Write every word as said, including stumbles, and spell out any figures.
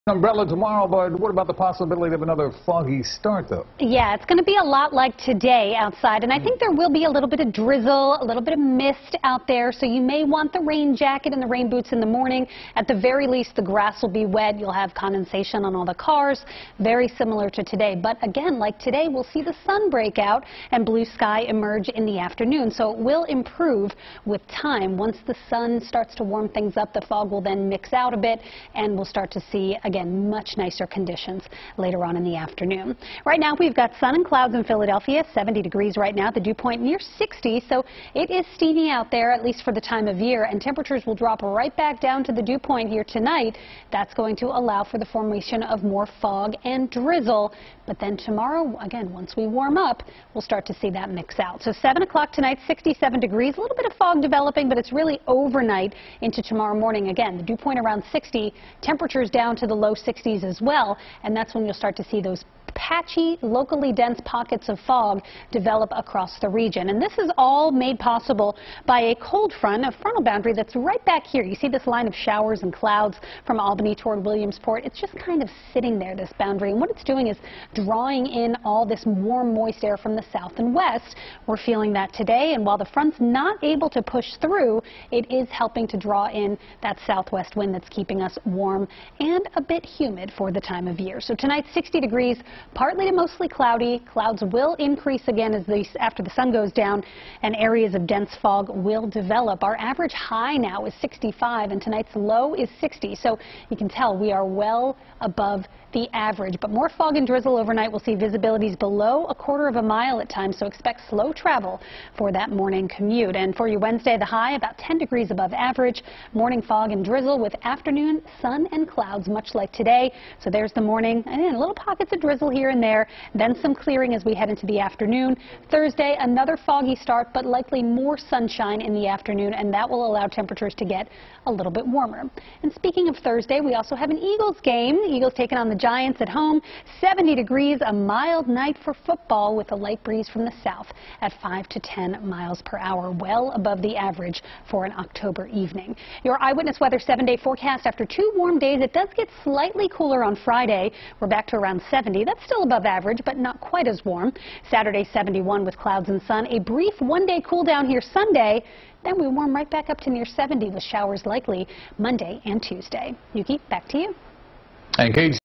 Umbrella tomorrow, but what about the possibility of another foggy start, though? Yeah, it's going to be a lot like today outside, and I think there will be a little bit of drizzle, a little bit of mist out there, so you may want the rain jacket and the rain boots in the morning. At the very least, the grass will be wet. You'll have condensation on all the cars, very similar to today. But again, like today, we'll see the sun break out and blue sky emerge in the afternoon, so it will improve with time. Once the sun starts to warm things up, the fog will then mix out a bit, and we'll start to see again, much nicer conditions later on in the afternoon. Right now, we've got sun and clouds in Philadelphia, seventy degrees right now, the dew point near sixty, so it is steamy out there, at least for the time of year, and temperatures will drop right back down to the dew point here tonight. That's going to allow for the formation of more fog and drizzle, but then tomorrow, again, once we warm up, we'll start to see that mix out. So seven o'clock tonight, sixty-seven degrees, a little bit of fog developing, but it's really overnight into tomorrow morning. Again, the dew point around sixty, temperatures down to the low sixties as well, and that's when you'll start to see those patchy, locally dense pockets of fog develop across the region. And this is all made possible by a cold front, a frontal boundary that's right back here. You see this line of showers and clouds from Albany toward Williamsport. It's just kind of sitting there, this boundary. And what it's doing is drawing in all this warm, moist air from the south and west. We're feeling that today. And while the front's not able to push through, it is helping to draw in that southwest wind that's keeping us warm and a bit humid for the time of year. So tonight, sixty degrees. Partly to mostly cloudy. Clouds will increase again as the, after the sun goes down, and areas of dense fog will develop. Our average high now is sixty-five, and tonight's low is sixty. So you can tell we are well above the average. But more fog and drizzle overnight. We'll see visibilities below a quarter of a mile at times, so expect slow travel for that morning commute. And for you Wednesday, the high about ten degrees above average. Morning fog and drizzle with afternoon sun and clouds, much like today. So there's the morning, and then little pockets of drizzle here and there, then some clearing as we head into the afternoon. Thursday, another foggy start, but likely more sunshine in the afternoon, and that will allow temperatures to get a little bit warmer. And speaking of Thursday, we also have an Eagles game. The Eagles taking on the Giants at home. seventy degrees, a mild night for football with a light breeze from the south at five to ten miles per hour, well above the average for an October evening. Your Eyewitness Weather seven-day forecast. After two warm days, it does get slightly cooler on Friday. We're back to around seventy. That's still above average, but not quite as warm. Saturday, seventy-one with clouds and sun. A brief one-day cool down here Sunday. Then we warm right back up to near seventy with showers likely Monday and Tuesday. Yuki, back to you. And Kate